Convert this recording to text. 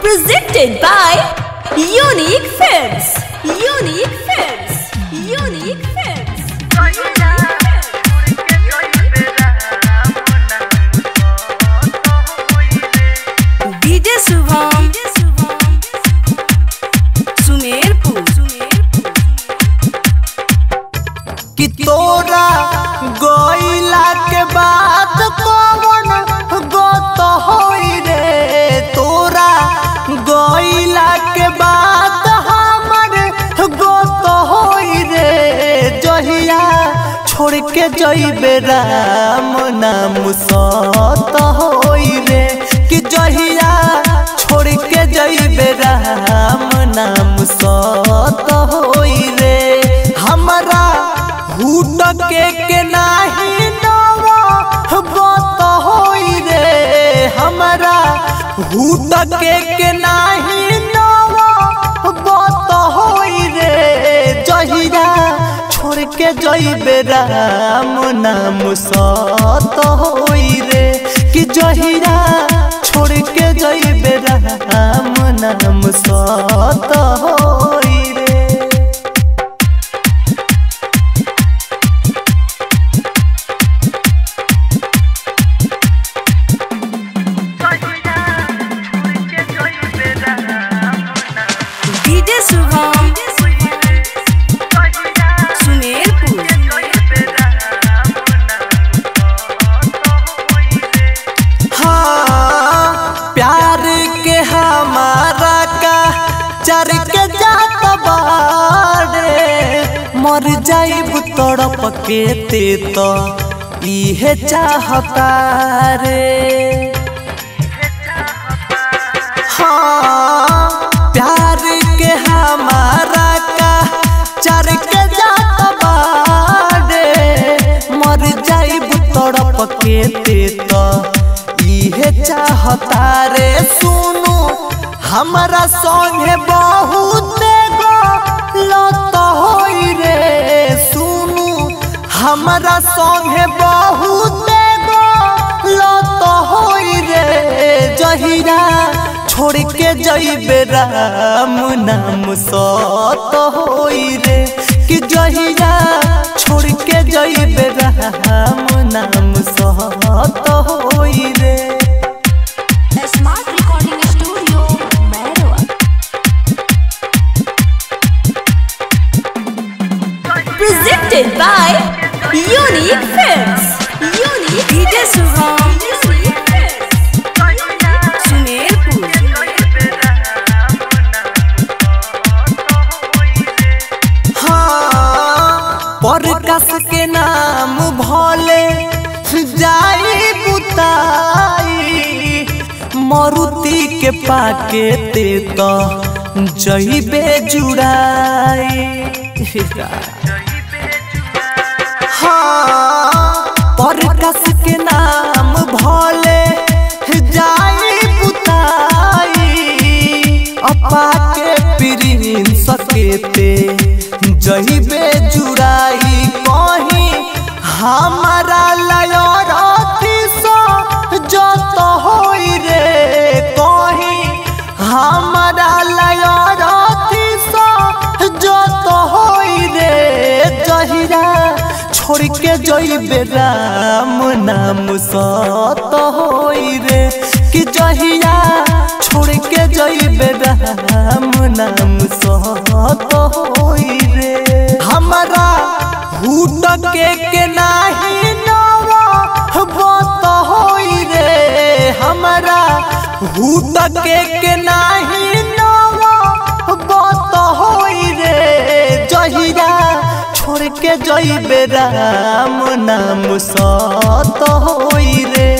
Presented by Unique Films. Unique Films. Unique Films. DJ Shubham Sumerpur कि तोरा गइला के बाद कौन गत होई रे। तोरा गइला के बाद हमर गत होई रे। जहिया छोड़ के जइबे राम नाम सत होई रे। कि जहिया छोड़ के जइबे राम नाम सत होई रे। हमरा हुट के नाही नवा बत होई रे। हमरा हुट के नाही नवा बत होई रे। जहिया छोड़ के जइबे राम नाम सत होई रे। कि जहिया छोड़ के जइबे राम नाम सत होई रे। DJ Shubham सुमेरपुर हाँ प्यार के हमारा का चर के जात बाड़े। मर जाइब तड़प के ते तो इहे चाहता रे। हाँ प्यार के हमारा का चर के जात बाड़े। मर जाइब तड़प के ते तो इहे चाहता रे। सुनु हमरा संगे बहुत गलत होई रे। सुनु हमरा संगे बहुत गलत होई रे। जहिया छोड़ के जइबे राम नाम सत होई रे। कि जहिया छोड़ के जइबे राम नाम सत होई रे। Smart Recording Studio Merwa Presented by Unique Films. Unique DJ Shubham Sumerpur हाँ प्रकाश के नाम भले जाई बुताई। मरुति के पाके ते तो जइबे जुड़ाई। हाँ प्रकाश के नाम भले जाई बुताई। अपा के प्रिंस सकेते जइबे जुड़ाई। कहीं हमारा लयरथी जत होई रे। कहीं हमारा लयरथी जत होई रे। जहिया छोड़ के जइबे राम नाम सत होई रे। कि जहिया छोड़ के जइबे राम नाम सत होई रे। हमरा हुट के नाही नवा बत होई रे। हमरा हुट के नाही नवा बत होई रे। जहिया छोड़ के जइबे राम नाम सत होई रे।